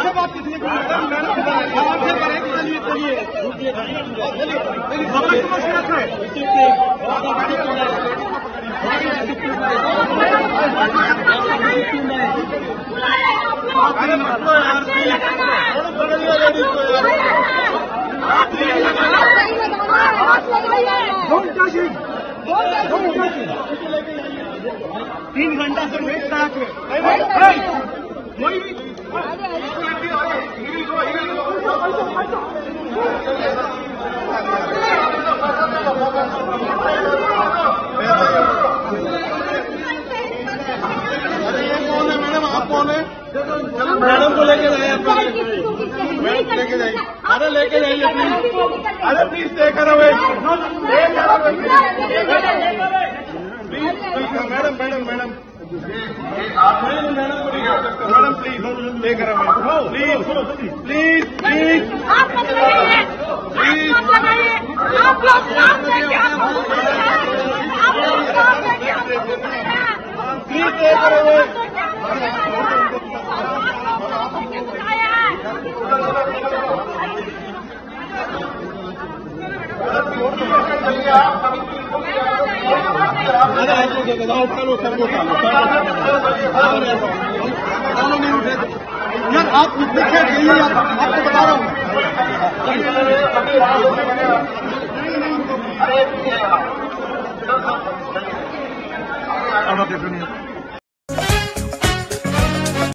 से बात किसने की? आपसे करें। चलिए चलिए मशवरत है। अरे मतलब यार Don't touch him. 3 घंटा से वेट करा के कोई भी मैडम आप कौन है? मैडम को लेके जाइए, मैडम लेके जाइए। अरे लेके जाइए प्लीज। अरे प्लीज टेक कर away please. Madam madam madam madam please take कर अवे प्लीज प्लीज प्लीज आप मत लगाइए, आप मत लगाइए। आप लोग काम लेके प्लीज टेक कर अवे। चलो सर वो यार आप देखिए आपको बता रहा हूँ।